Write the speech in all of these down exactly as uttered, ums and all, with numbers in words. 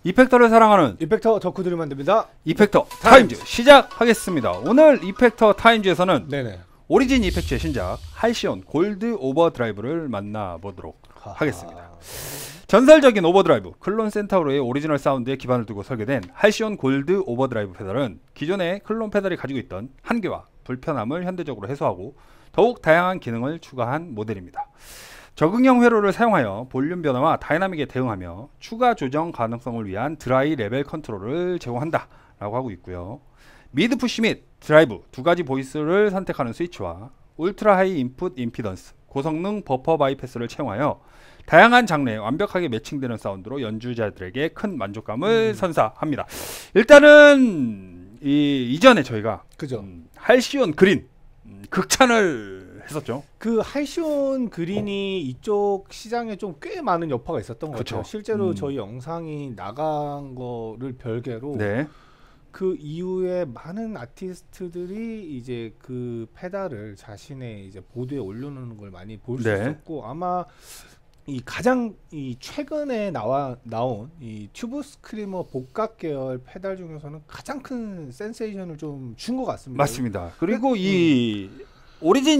이펙터를 사랑하는 이펙터 덕후들이 만듭니다. 이펙터 타임즈, 타임즈 시작하겠습니다. 오늘 이펙터 타임즈에서는 네네. 오리진 이펙트의 신작 할시온 골드 오버드라이브를 만나보도록 하... 하겠습니다. 전설적인 오버드라이브 클론 센타우로의 오리지널 사운드에 기반을 두고 설계된 할시온 골드 오버드라이브 페달은 기존의 클론 페달이 가지고 있던 한계와 불편함을 현대적으로 해소하고 더욱 다양한 기능을 추가한 모델입니다. 적응형 회로를 사용하여 볼륨 변화와 다이나믹에 대응하며 추가 조정 가능성을 위한 드라이 레벨 컨트롤을 제공한다 라고 하고 있고요. 미드 푸시 및 드라이브 두 가지 보이스를 선택하는 스위치와 울트라 하이 인풋 임피던스 고성능 버퍼 바이패스를 채용하여 다양한 장르에 완벽하게 매칭되는 사운드로 연주자들에게 큰 만족감을 음. 선사합니다. 일단은 이 이전에 저희가 그죠. 음, 할시온 그린 음, 극찬을 했었죠. 그 할시온 그린이 이쪽 시장에 좀 꽤 많은 여파가 있었던 것 그쵸. 같아요. 실제로 음. 저희 영상이 나간 거를 별개로 네. 그 이후에 많은 아티스트들이 이제 그 페달을 자신의 이제 보드에 올려놓는 걸 많이 볼 수 네. 있었고, 아마 이 가장 이 최근에 나와 나온 이 튜브 스크리머 복각 계열 페달 중에서는 가장 큰 센세이션을 좀 준 것 같습니다. 맞습니다. 그리고 이 음. 오리진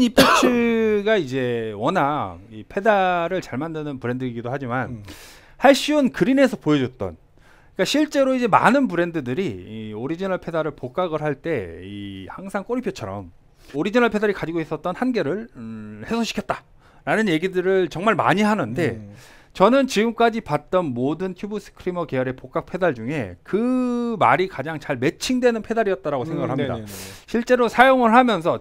이펙트가 이제 워낙 이 페달을 잘 만드는 브랜드이기도 하지만 음. 할시온 그린에서 보여줬던, 그러니까 실제로 이제 많은 브랜드들이 이 오리지널 페달을 복각을 할 때 이 항상 꼬리표처럼 오리지널 페달이 가지고 있었던 한계를 음, 해소시켰다 라는 얘기들을 정말 많이 하는데 음. 저는 지금까지 봤던 모든 튜브 스크리머 계열의 복각 페달 중에 그 말이 가장 잘 매칭되는 페달이었다라고 음, 생각을 합니다. 네네네. 실제로 사용을 하면서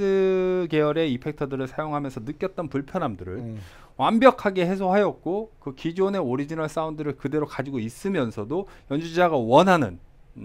티에스 계열의 이펙터들을 사용하면서 느꼈던 불편함들을 음. 완벽하게 해소하였고, 그 기존의 오리지널 사운드를 그대로 가지고 있으면서도 연주자가 원하는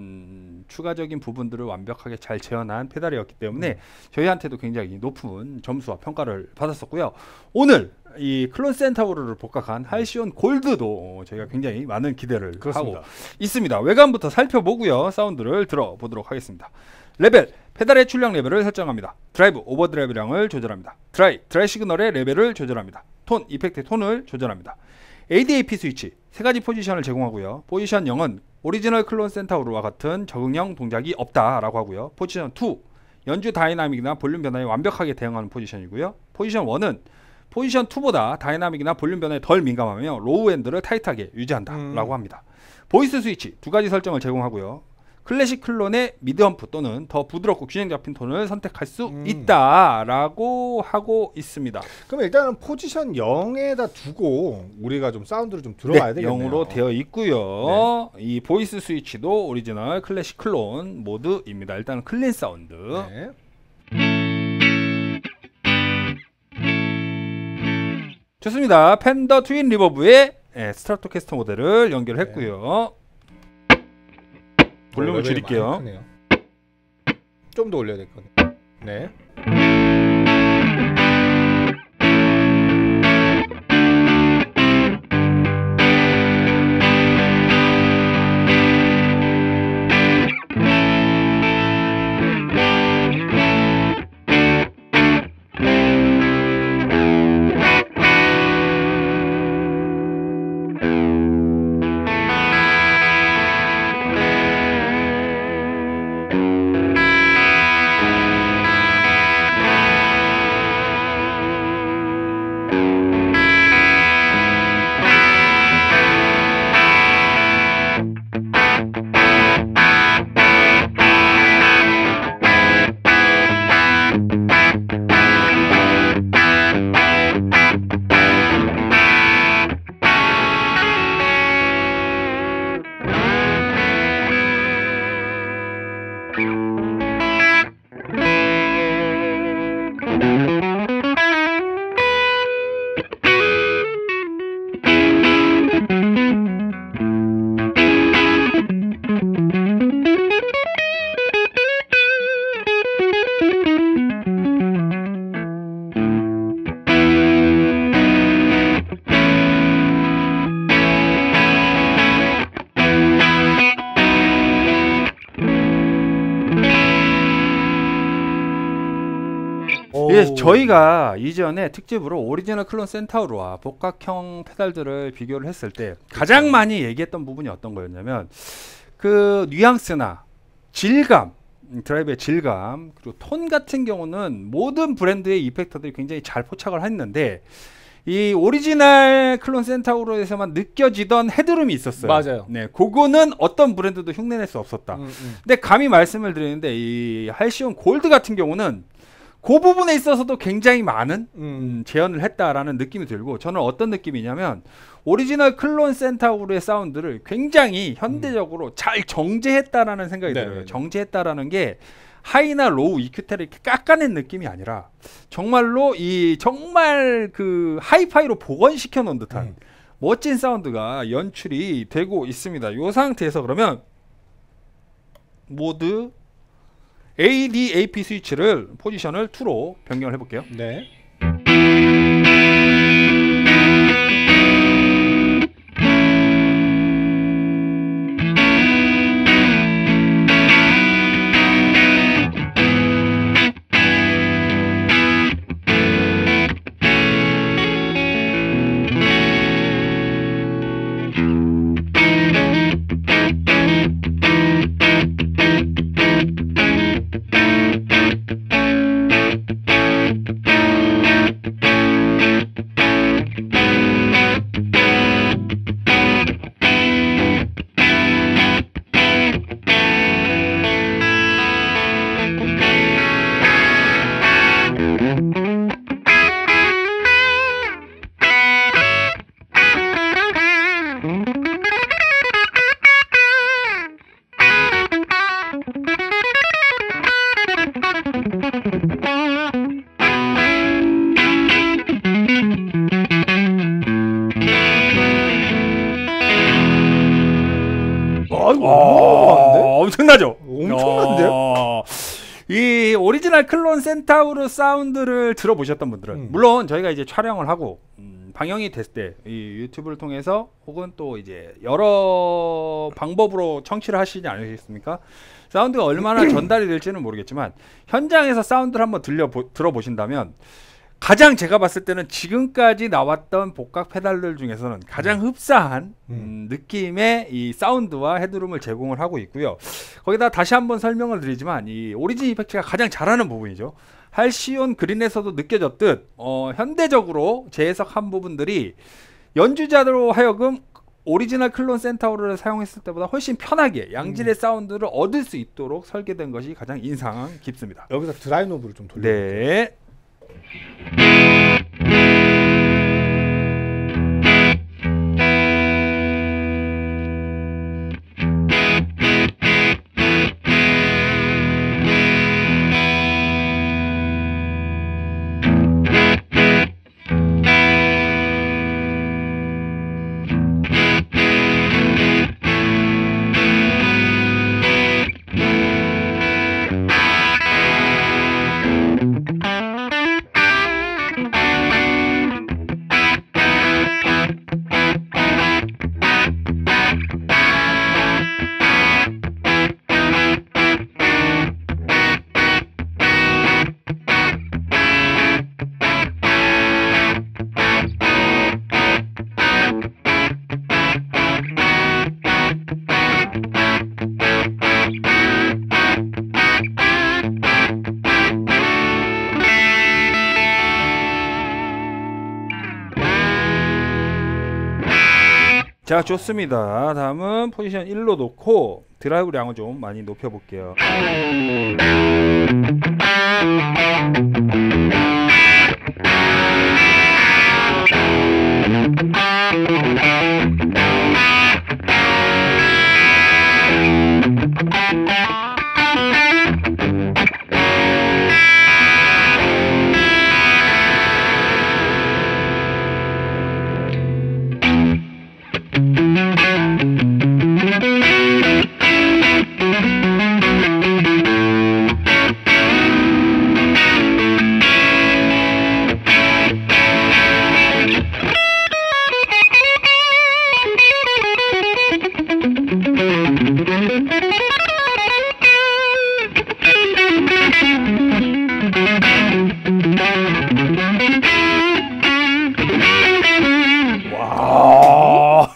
음, 추가적인 부분들을 완벽하게 잘 재현한 페달이었기 때문에 음. 저희한테도 굉장히 높은 점수와 평가를 받았었고요. 오늘 이 클론 센타우로를 복각한 할시온 골드도 저희가 굉장히 많은 기대를 그렇습니다. 하고 있습니다. 외관부터 살펴보고요. 사운드를 들어보도록 하겠습니다. 레벨, 페달의 출력 레벨을 설정합니다. 드라이브, 오버드라이브량을 조절합니다. 드라이, 드라이 시그널의 레벨을 조절합니다. 톤, 이펙트의 톤을 조절합니다. 에이디에이피 스위치, 세 가지 포지션을 제공하고요. 포지션 영은 오리지널 클론 센타우로와 같은 적응형 동작이 없다라고 하고요. 포지션 이, 연주 다이나믹이나 볼륨 변화에 완벽하게 대응하는 포지션이고요. 포지션 일은 포지션 이보다 다이나믹이나 볼륨 변화에 덜 민감하며 로우 엔드를 타이트하게 유지한다 음. 라고 합니다. 보이스 스위치 두 가지 설정을 제공하고요. 클래식 클론의 미드엄프 또는 더 부드럽고 균형 잡힌 톤을 선택할 수 음. 있다라고 하고 있습니다. 그럼 일단은 포지션 영에다 두고 우리가 좀 사운드를 좀 들어봐야 네, 되겠네요. 영으로 되어 있고요. 네. 이 보이스 스위치도 오리지널 클래식 클론 모드입니다. 일단은 클린 사운드. 네. 좋습니다. 펜더 트윈 리버브의 네, 스트라토캐스터 모델을 연결했고요. 네. 볼륨을 줄일게요. 좀 더 올려야 될 거네요. 네. 예, 저희가 이전에 특집으로 오리지널 클론 센타우르와 복각형 페달들을 비교를 했을 때 가장 많이 얘기했던 부분이 어떤 거였냐면 그 뉘앙스나 질감, 드라이브의 질감, 그리고 톤 같은 경우는 모든 브랜드의 이펙터들이 굉장히 잘 포착을 했는데 이 오리지널 클론 센타우르에서만 느껴지던 헤드룸이 있었어요. 맞아요. 네, 그거는 어떤 브랜드도 흉내낼 수 없었다. 음, 음. 근데 감히 말씀을 드리는데 이 할시온 골드 같은 경우는 그 부분에 있어서도 굉장히 많은 음. 음, 재현을 했다라는 느낌이 들고, 저는 어떤 느낌이냐면 오리지널 클론 센타우르의 사운드를 굉장히 현대적으로 음. 잘 정제했다라는 생각이 네네네. 들어요. 정제했다라는 게 하이나 로우 이큐테를 이렇게 깎아낸 느낌이 아니라 정말로 이 정말 그 하이파이로 복원시켜 놓은 듯한 음. 멋진 사운드가 연출이 되고 있습니다. 이 상태에서 그러면 모드 에이 디 에이 피 스위치를 포지션을 이로 변경을 해볼게요. 네. 아이고, 어, 엄청나죠? 엄청난데요? 어, 이 오리지널 클론 센타우르 사운드를 들어보셨던 분들은 음. 물론 저희가 이제 촬영을 하고 음, 방영이 됐을 때 이 유튜브를 통해서 혹은 또 이제 여러 방법으로 청취를 하시지 않으시겠습니까? 사운드가 얼마나 전달이 될지는 모르겠지만 현장에서 사운드를 한번 들려 들어보신다면 가장 제가 봤을 때는 지금까지 나왔던 복각 페달들 중에서는 가장 흡사한 음, 느낌의 이 사운드와 헤드룸을 제공을 하고 있고요. 거기다 다시 한번 설명을 드리지만 이 오리진 이펙트가 가장 잘하는 부분이죠. 할시온 그린에서도 느껴졌듯 어, 현대적으로 재해석한 부분들이 연주자로 하여금 오리지널 클론 센타우르를 사용했을 때보다 훨씬 편하게 양질의 음. 사운드를 얻을 수 있도록 설계된 것이 가장 인상 깊습니다. 여기서 드라이 노브를 좀 돌려볼게요. 네. 자, 좋습니다. 다음은 포지션 일로 놓고 드라이브량을 좀 많이 높여 볼게요.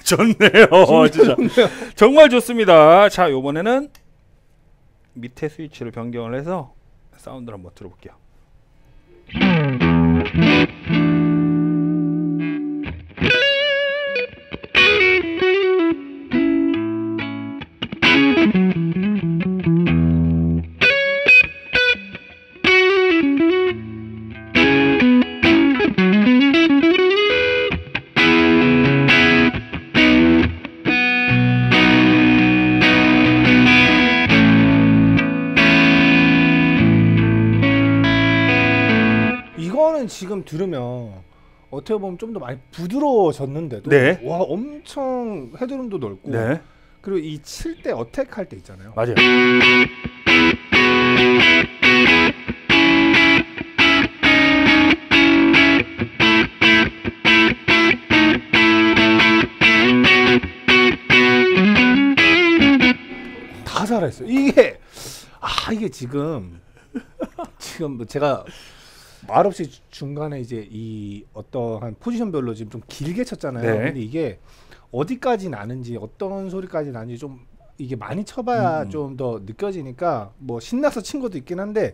좋네요. 진짜 정말 좋습니다. 자, 요번에는 밑에 스위치를 변경을 해서 사운드를 한번 들어볼게요. 이거는 지금 들으면 어떻게 보면 좀 더 많이 부드러워졌는데도 네. 와 엄청 헤드룸도 넓고 네, 그리고 이 칠 때 어택 할 때 있잖아요. 맞아요. 다 살아있어요. 이게 아 이게 지금 지금 뭐 제가 말없이 주- 중간에 이제 이 어떠한 포지션별로 지금 좀 길게 쳤잖아요. 네. 근데 이게 어디까지 나는지 어떤 소리까지 나는지 좀 이게 많이 쳐봐야 음. 좀 더 느껴지니까 뭐 신나서 친 것도 있긴 한데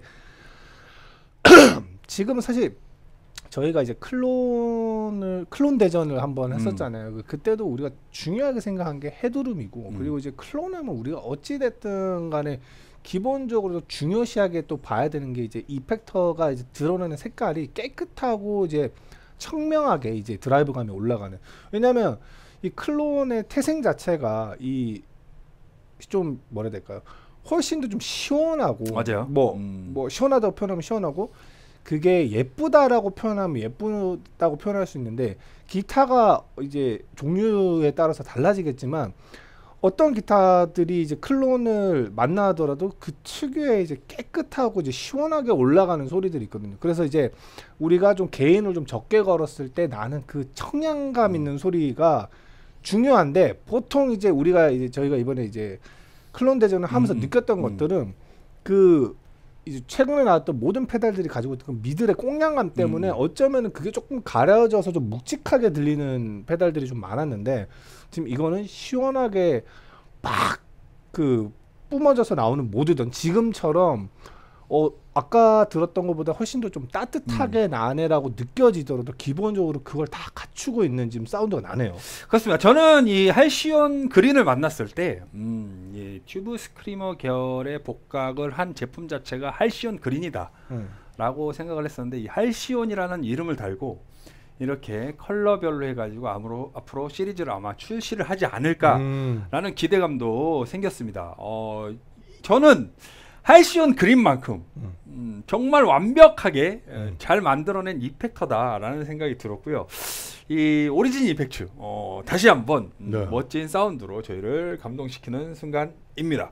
지금은 사실 저희가 이제 클론을 클론 대전을 한번 음. 했었잖아요. 그- 그때도 우리가 중요하게 생각한 게 헤드룸이고 음. 그리고 이제 클론하면 우리가 어찌 됐든 간에 기본적으로 중요시하게 또 봐야 되는 게 이제 이펙터가 이제 드러나는 색깔이 깨끗하고 이제 청명하게 이제 드라이브감이 올라가는. 왜냐면 이 클론의 태생 자체가 이 좀 뭐라 해야 될까요? 훨씬 더 좀 시원하고 맞아요. 뭐 음. 뭐 시원하다고 표현하면 시원하고 그게 예쁘다라고 표현하면 예쁘다고 표현할 수 있는데 기타가 이제 종류에 따라서 달라지겠지만 어떤 기타들이 이제 클론을 만나더라도 그 특유의 이제 깨끗하고 이제 시원하게 올라가는 소리들이 있거든요. 그래서 이제 우리가 좀 게인을 좀 적게 걸었을 때 나는 그 청량감 있는 소리가 중요한데 보통 이제 우리가 이제 저희가 이번에 이제 클론 대전을 하면서 음, 느꼈던 음. 것들은 그 이제 최근에 나왔던 모든 페달들이 가지고 있던 그 미들의 꽁냥감 때문에 음. 어쩌면은 그게 조금 가려져서 좀 묵직하게 들리는 페달들이 좀 많았는데 지금 이거는 시원하게 막 그 뿜어져서 나오는 모드든 지금처럼 어 아까 들었던 것보다 훨씬 더 좀 따뜻하게 나네라고 느껴지더라도 기본적으로 그걸 다 갖추고 있는 지금 사운드가 나네요. 그렇습니다. 저는 이 할시온 그린을 만났을 때, 음, 이 튜브 스크리머 계열의 복각을 한 제품 자체가 할시온 그린이다 음. 라고 생각을 했었는데, 이 할시온이라는 이름을 달고 이렇게 컬러별로 해가지고 앞으로, 앞으로 시리즈를 아마 출시를 하지 않을까라는 음. 기대감도 생겼습니다. 어, 저는 할시온 그린만큼 음. 음, 정말 완벽하게 에, 음. 잘 만들어낸 이펙터다라는 생각이 들었고요. 이 오리진 이펙트 어, 다시 한번 음, 네. 멋진 사운드로 저희를 감동시키는 순간입니다.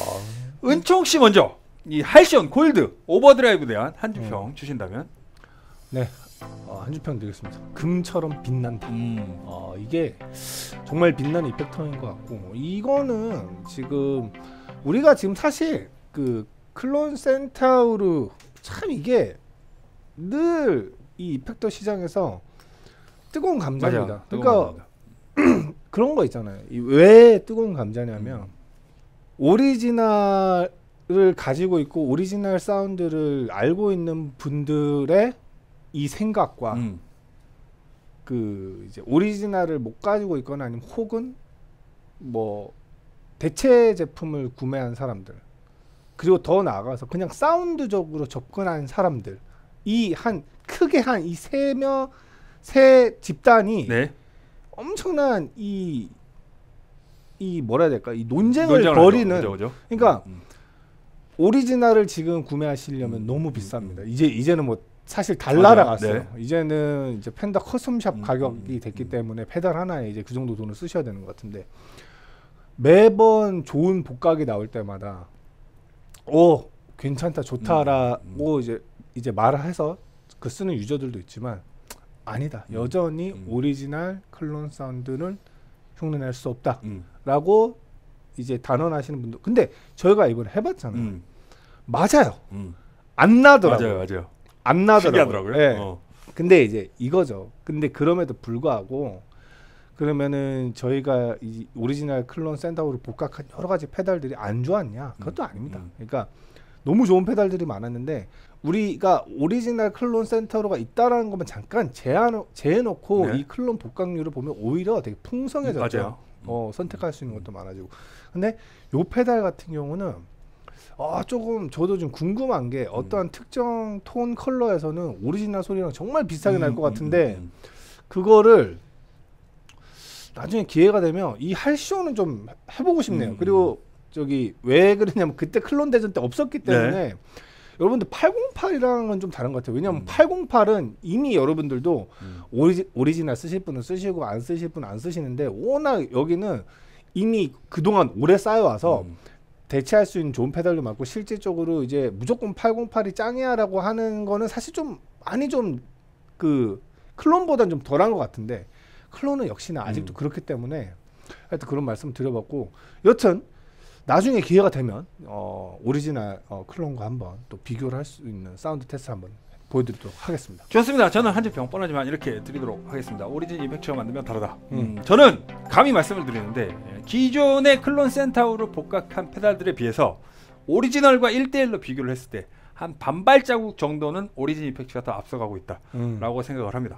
은총 씨 먼저 이 할시온 골드 오버드라이브에 대한 한 줄 평 주신다면? 네. 어, 한 줄 평 드리겠습니다. 금처럼 빛난다. 음. 어, 이게 정말 빛나는 이펙터인 것 같고 이거는 지금 우리가 지금 사실 그 클론 센타우르 참 이게 늘 이 이펙터 시장에서 뜨거운 감자입니다. 맞아요. 그러니까 그런 거 있잖아요. 이 왜 뜨거운 감자냐면 오리지널을 가지고 있고 오리지널 사운드를 알고 있는 분들의 이 생각과 음. 그 이제 오리지널을 못 가지고 있거나 아니면 혹은 뭐 대체 제품을 구매한 사람들 그리고 더 나아가서 그냥 사운드적으로 접근한 사람들 이 한 크게 한 이 세명 세 집단이 네. 엄청난 이 이 뭐라 해야 될까 이 논쟁을, 논쟁을 벌이는 하죠. 그죠, 그죠? 그러니까 음. 오리지널을 지금 구매하시려면 음, 너무 음, 비쌉니다. 음. 이제 이제는 뭐 사실 다 맞아요. 날아갔어요. 네. 이제는 이제 펜더 커스텀샵 음, 가격이 음, 됐기 음. 때문에 페달 하나에 이제 그 정도 돈을 쓰셔야 되는 것 같은데 매번 좋은 복각이 나올 때마다 오 괜찮다 좋다라고 음, 음. 이제 이제 말을 해서 그 쓰는 유저들도 있지만 아니다 음, 여전히 음. 오리지널 클론 사운드는 흉내낼 수 음. 없다라고 이제 단언하시는 분들 근데 저희가 이번에 해봤잖아요. 음. 맞아요. 음. 안 나더라고요. 맞아요, 맞아요. 안 나더라고요. 신기하더라고요. 예. 어. 근데 이제 이거죠. 근데 그럼에도 불구하고 그러면은 저희가 이 오리지널 클론 샌다우로 복각한 여러 가지 페달들이 안 좋았냐? 그것도 음, 아닙니다. 음. 그러니까 너무 좋은 페달들이 많았는데 우리가 오리지널 클론 센터로가 있다라는 것만 잠깐 제한, 제해놓고 네. 이 클론 복각률을 보면 오히려 되게 풍성해졌죠. 맞아요. 어, 선택할 수 있는 것도 많아지고. 근데 요 페달 같은 경우는 아, 조금 저도 좀 궁금한 게 어떠한 음. 특정 톤 컬러에서는 오리지널 소리랑 정말 비슷하게 날 것 같은데 음, 음, 음. 그거를 나중에 기회가 되면 이 할쇼는 좀 해보고 싶네요. 음. 그리고 저기 왜 그러냐면 그때 클론 대전 때 없었기 때문에 네. 여러분들 팔공팔이랑은 좀 다른 것 같아요. 왜냐하면 음. 팔공팔은 이미 여러분들도 음. 오리지, 오리지널 쓰실 분은 쓰시고 안 쓰실 분은 안 쓰시는데 워낙 여기는 이미 그동안 오래 쌓여와서 음. 대체할 수 있는 좋은 페달도 많고 실질적으로 이제 무조건 팔공팔이 짱이야라고 하는 거는 사실 좀 많이 좀 그 클론보다는 좀 덜한 것 같은데 클론은 역시나 아직도 음. 그렇기 때문에 하여튼 그런 말씀 드려봤고 여튼 나중에 기회가 되면 어, 오리지널 어, 클론과 한번 또 비교를 할 수 있는 사운드 테스트 한번 보여드리도록 하겠습니다. 좋습니다. 저는 한지평 뻔하지만 이렇게 드리도록 하겠습니다. 오리진 이펙트가 만들면 다르다. 음. 음, 저는 감히 말씀을 드리는데 기존의 클론 센타우로 복각한 페달들에 비해서 오리지널과 일 대 일로 비교를 했을 때 한 반발자국 정도는 오리진 이펙트가 더 앞서가고 있다라고 음. 생각을 합니다.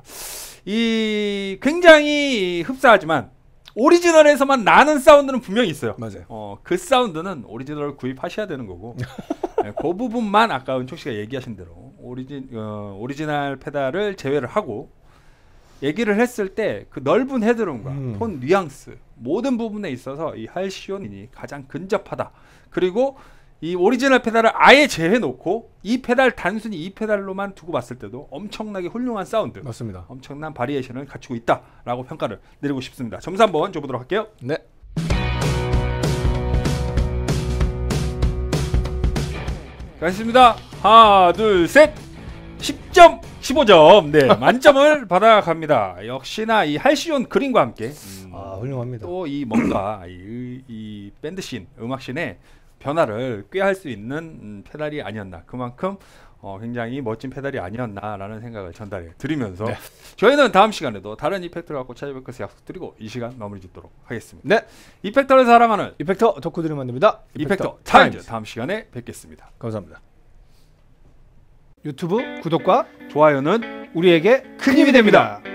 이 굉장히 흡사하지만 오리지널에서만 나는 사운드는 분명히 있어요. 맞아요. 어, 그 사운드는 오리지널을 구입하셔야 되는 거고 네, 그 부분만 아까 은총 씨가 얘기하신 대로 오리진 어, 오리지널 페달을 제외를 하고 얘기를 했을 때 그 넓은 헤드룸과 음. 톤 뉘앙스 모든 부분에 있어서 이 할시온이 가장 근접하다. 그리고 이 오리지널 페달을 아예 제해놓고 이 페달 단순히 이 페달로만 두고 봤을 때도 엄청나게 훌륭한 사운드, 맞습니다. 엄청난 바리에이션을 갖추고 있다라고 평가를 내리고 싶습니다. 점수 한번 줘보도록 할게요. 네. 가겠습니다. 하나, 둘, 셋. 십 점, 십오 점. 네, 만점을 받아갑니다. 역시나 이 할시온 그린과 함께 음, 아, 훌륭합니다. 또 이 뭔가 이, 이 밴드씬, 음악씬에 변화를 꾀할 수 있는 음, 페달이 아니었나. 그만큼 어, 굉장히 멋진 페달이 아니었나라는 생각을 전달해 드리면서 네. 저희는 다음 시간에도 다른 이펙터를 갖고 찾아뵐 것을 약속드리고 이 시간 마무리 짓도록 하겠습니다. 네, 이펙터를 사랑하는 이펙터 덕후들이 만듭니다. 이펙터, 이펙터 타임즈. 타임즈 다음 시간에 뵙겠습니다. 감사합니다. 유튜브 구독과 좋아요는 우리에게 큰 힘이 됩니다.